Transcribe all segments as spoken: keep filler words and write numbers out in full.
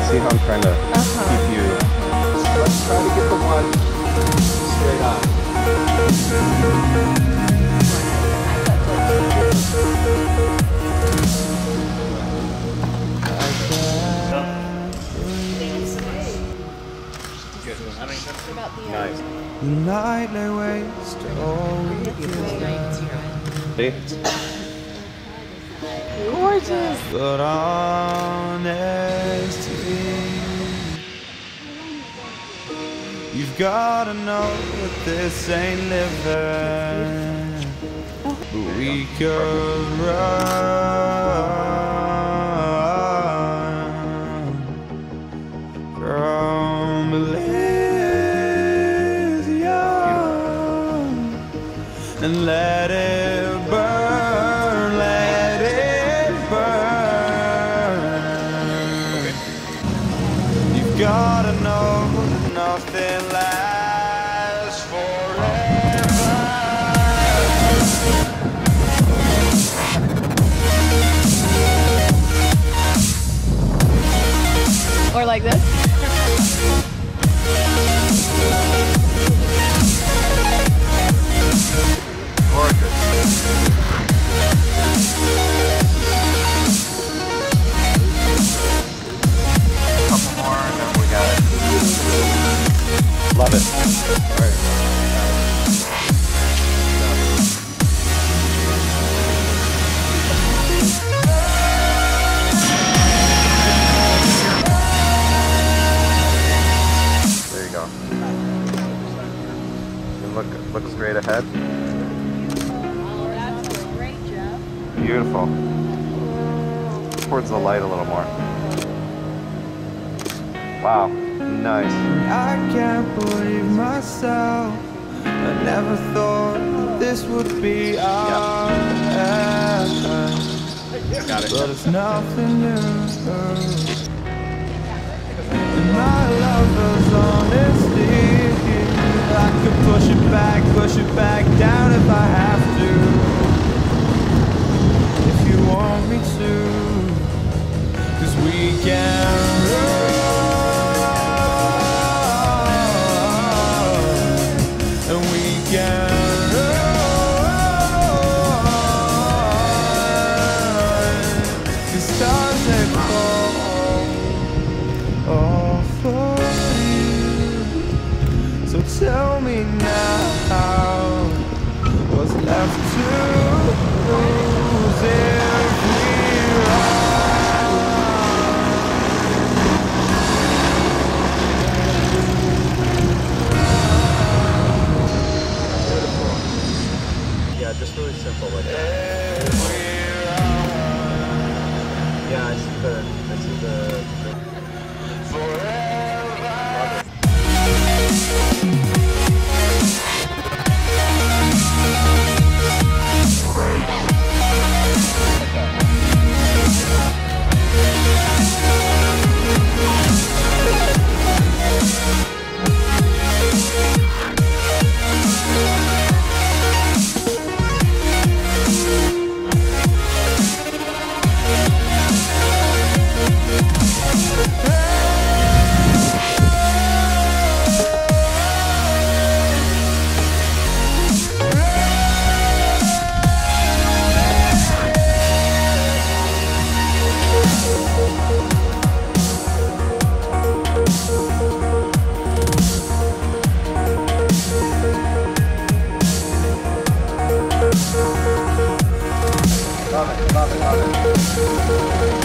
see how I'm trying to Uh-huh. keep you? Let's try to get the one straight on. Nice. The night lay waste to all we could See? Gorgeous. but honesty. You've gotta know that this ain't living. We could run from Elysium and let it burn, let it burn. You've gotta know that nothing lasts forever. Or like this. Couple more and then we got it. Love it. All right. There you go. And look, look straight ahead. Beautiful. Towards the light a little more. Wow, nice. I can't believe myself. I never thought that this would be our end. Got it. But it's nothing new. And my lover's honesty, I could push it back, push it back down if I have to. If you want me to, 'cause we can run. And we can run. The stars they fall all for you. So tell me now, what's left to lose if we run? Yeah, just really simple like that. Yeah, I see the, I see the, the love it, love it, love it.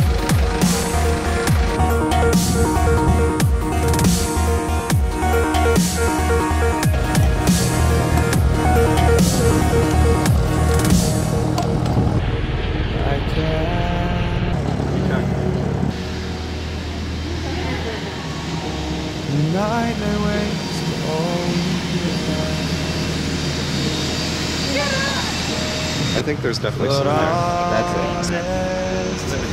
I can. The night may waste all we I think there's definitely some but there. That's it. honest.